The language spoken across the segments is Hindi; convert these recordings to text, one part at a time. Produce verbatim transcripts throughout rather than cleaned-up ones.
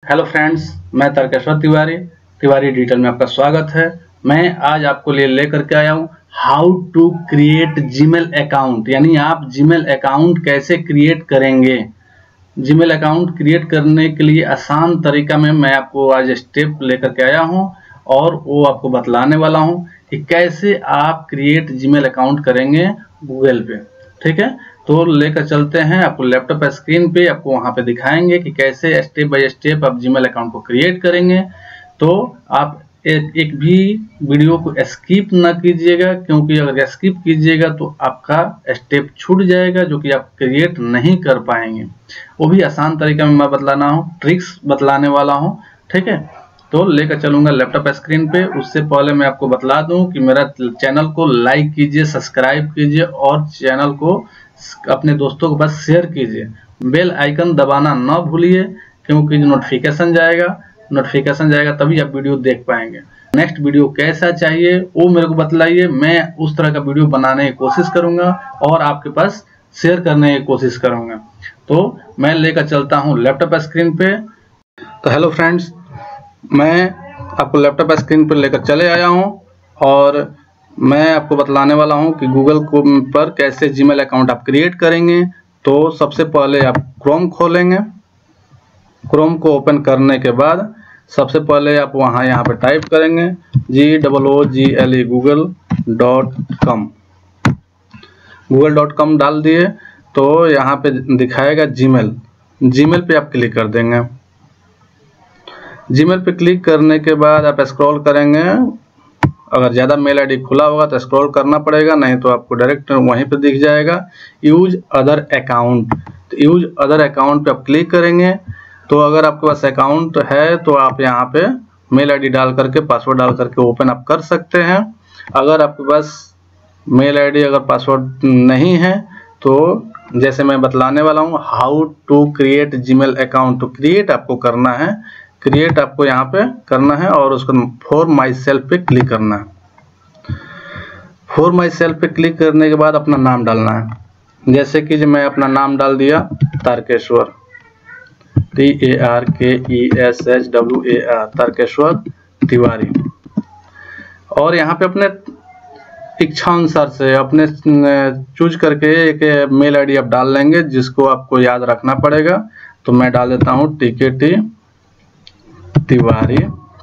हेलो फ्रेंड्स, मैं तारकेश्वर तिवारी तिवारी डिजिटल में आपका स्वागत है। मैं आज आपको लिए लेकर के आया हूँ how to create Gmail account, यानी आप जीमेल अकाउंट कैसे क्रिएट करेंगे। जीमेल अकाउंट क्रिएट करने के लिए आसान तरीका में मैं आपको आज स्टेप लेकर के आया हूँ और वो आपको बतलाने वाला हूँ कि कैसे आप क्रिएट जीमेल अकाउंट करेंगे गूगल पे। ठीक है, तो लेकर चलते हैं आपको लैपटॉप स्क्रीन पे, आपको वहां पे दिखाएंगे कि कैसे स्टेप बाय स्टेप आप जीमेल अकाउंट को क्रिएट करेंगे। तो आप एक, एक भी वीडियो को स्किप ना कीजिएगा, क्योंकि अगर स्किप कीजिएगा तो आपका स्टेप छूट जाएगा जो कि आप क्रिएट नहीं कर पाएंगे। वो भी आसान तरीका में मैं बतलाना हूँ, ट्रिक्स बतलाने वाला हूँ। ठीक है, तो लेकर चलूंगा लैपटॉप स्क्रीन पे। उससे पहले मैं आपको बतला दूं कि मेरा चैनल को लाइक कीजिए, सब्सक्राइब कीजिए और चैनल को अपने दोस्तों को बस शेयर कीजिए। बेल आइकन दबाना ना भूलिए, क्योंकि नोटिफिकेशन जाएगा नोटिफिकेशन जाएगा तभी आप वीडियो देख पाएंगे। नेक्स्ट वीडियो कैसा चाहिए वो मेरे को बतलाइए, मैं उस तरह का वीडियो बनाने की कोशिश करूंगा और आपके पास शेयर करने की कोशिश करूंगा। तो मैं लेकर चलता हूँ लैपटॉप स्क्रीन पे। तो हेलो फ्रेंड्स, मैं आपको लैपटॉप स्क्रीन पर लेकर चले आया हूं और मैं आपको बतलाने वाला हूं कि गूगल पर कैसे जीमेल अकाउंट आप क्रिएट करेंगे। तो सबसे पहले आप क्रोम खोलेंगे। क्रोम को ओपन करने के बाद सबसे पहले आप वहां यहां पे टाइप करेंगे G double O G L E Google dot com. Google dot com डाल दिए तो यहाँ पे दिखाएगा जीमेल। जीमेल पे आप क्लिक कर देंगे। जीमेल पे क्लिक करने के बाद आप स्क्रॉल करेंगे। अगर ज़्यादा मेल आईडी खुला होगा तो स्क्रॉल करना पड़ेगा, नहीं तो आपको डायरेक्ट वहीं पे दिख जाएगा यूज अदर अकाउंट। तो यूज अदर अकाउंट पे आप क्लिक करेंगे। तो अगर आपके पास अकाउंट है तो आप यहाँ पे मेल आईडी डाल करके, पासवर्ड डाल करके ओपन आप कर सकते हैं। अगर आपके पास मेल आईडी अगर पासवर्ड नहीं है तो जैसे मैं बतलाने वाला हूँ how to create Gmail account. तो क्रिएट आपको करना है, क्रिएट आपको यहाँ पे करना है और उसको फॉर माई सेल्फ पे क्लिक करना है। फॉर माई सेल्फ पे क्लिक करने के बाद अपना नाम डालना है। जैसे कि मैं अपना नाम डाल दिया Tarkeshwar, T A R K E S H W A R, Tarkeshwar Tiwari. और यहाँ पे अपने इच्छा अनुसार से अपने चूज करके एक मेल आईडी आप डाल लेंगे जिसको आपको याद रखना पड़ेगा। तो मैं डाल देता हूँ टी के टी तिवारी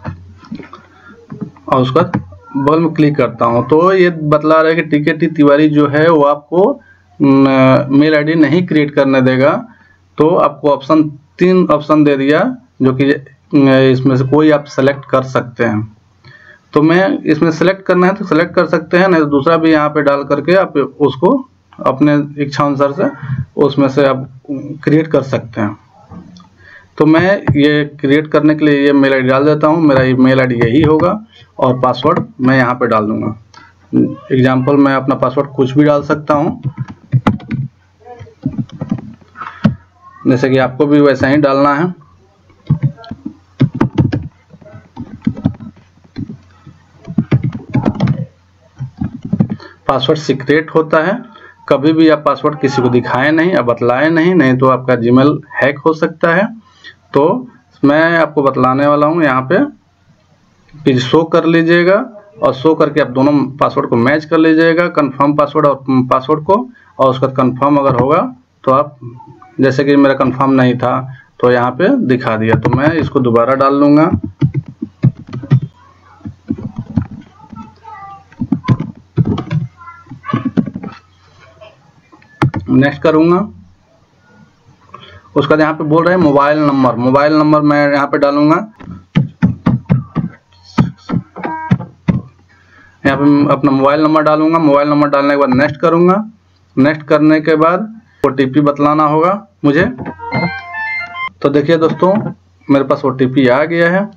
और उसका बगल में क्लिक करता हूं। तो ये बतला रहा है कि टिकेटी तिवारी जो है वो आपको मेल आईडी नहीं क्रिएट करने देगा। तो आपको ऑप्शन तीन ऑप्शन दे दिया जो कि इसमें से कोई आप सेलेक्ट कर सकते हैं। तो मैं इसमें सेलेक्ट करना है तो सेलेक्ट कर सकते हैं, नहीं तो दूसरा भी यहाँ पे डाल करके आप उसको अपने इच्छा अनुसार से उसमें से आप क्रिएट कर सकते हैं। तो मैं ये क्रिएट करने के लिए ये मेल आईडी डाल देता हूँ। मेरा ये मेल आईडी यही होगा और पासवर्ड मैं यहाँ पे डाल दूंगा। एग्जाम्पल मैं अपना पासवर्ड कुछ भी डाल सकता हूँ, जैसे कि आपको भी वैसा ही डालना है। पासवर्ड सीक्रेट होता है, कभी भी आप पासवर्ड किसी को दिखाएं नहीं, आप बतलाएं नहीं, नहीं तो आपका जीमेल हैक हो सकता है। तो मैं आपको बतलाने वाला हूँ, यहाँ पे शो कर लीजिएगा और शो करके आप दोनों पासवर्ड को मैच कर लीजिएगा, कंफर्म पासवर्ड और पासवर्ड को। और उसका कंफर्म अगर होगा तो आप, जैसे कि मेरा कंफर्म नहीं था तो यहाँ पे दिखा दिया, तो मैं इसको दोबारा डाल लूंगा। नेक्स्ट करूंगा। उसका यहाँ पे बोल रहे हैं मोबाइल नंबर, मोबाइल नंबर मैं यहाँ पे डालूंगा। यहाँ पे अपना मोबाइल नंबर डालूंगा। मोबाइल नंबर डालने के बाद नेक्स्ट करूंगा। नेक्स्ट करने के बाद ओटीपी बतलाना होगा मुझे। तो देखिए दोस्तों, मेरे पास ओटीपी आ गया है।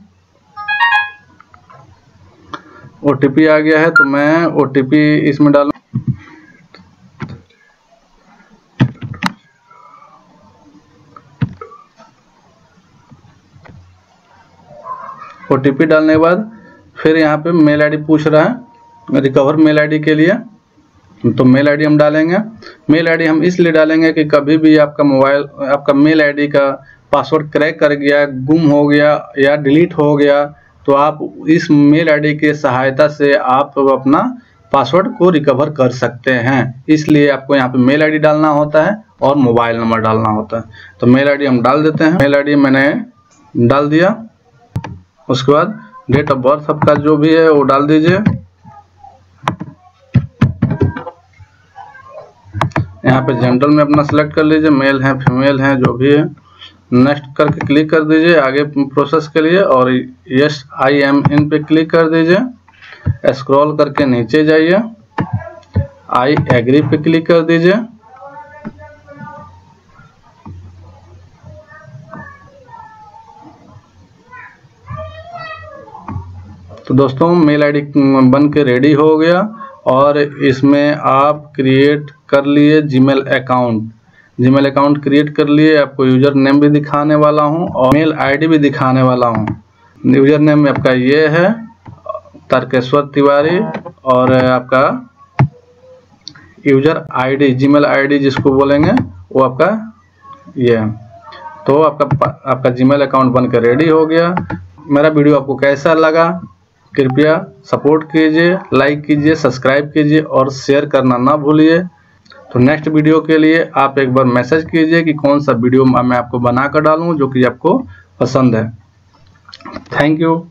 ओटीपी आ गया है तो मैं ओटीपी इसमें डालूंगा। ओटीपी डालने के बाद फिर यहाँ पे मेल आईडी पूछ रहा है रिकवर मेल आईडी के लिए। तो मेल आईडी हम डालेंगे। मेल आईडी हम इसलिए डालेंगे कि कभी भी आपका मोबाइल आपका मेल आईडी का पासवर्ड क्रैक कर गया, गुम हो गया या डिलीट हो गया, तो आप इस मेल आईडी के सहायता से आप अपना पासवर्ड को रिकवर कर सकते हैं। इसलिए आपको यहाँ पे मेल आईडी डालना होता है और मोबाइल नंबर डालना होता है। तो मेल आईडी हम डाल देते हैं। मेल आईडी मैंने डाल दिया। उसके बाद डेट ऑफ बर्थ आपका जो भी है वो डाल दीजिए। यहाँ पे जनरल में अपना सेलेक्ट कर लीजिए, मेल है फीमेल है जो भी है। नेक्स्ट करके क्लिक कर दीजिए आगे प्रोसेस के लिए, और यस आई एम इन पे क्लिक कर दीजिए। स्क्रॉल करके नीचे जाइए, आई एग्री पे क्लिक कर दीजिए। तो दोस्तों मेल आईडी बन के रेडी हो गया, और इसमें आप क्रिएट कर लिए Gmail account. Gmail account create कर लिए। आपको यूजर नेम भी दिखाने वाला हूं और मेल आईडी भी दिखाने वाला हूं। यूजर नेम आपका ये है तारकेश्वर तिवारी, और आपका यूजर आईडी जीमेल आईडी जिसको बोलेंगे वो आपका ये है। तो आपका आपका जीमेल अकाउंट बनकर रेडी हो गया। मेरा वीडियो आपको कैसा लगा कृपया सपोर्ट कीजिए, लाइक कीजिए, सब्सक्राइब कीजिए और शेयर करना ना भूलिए। तो नेक्स्ट वीडियो के लिए आप एक बार मैसेज कीजिए कि कौन सा वीडियो मैं आपको बना कर डालूं जो कि आपको पसंद है। Thank you.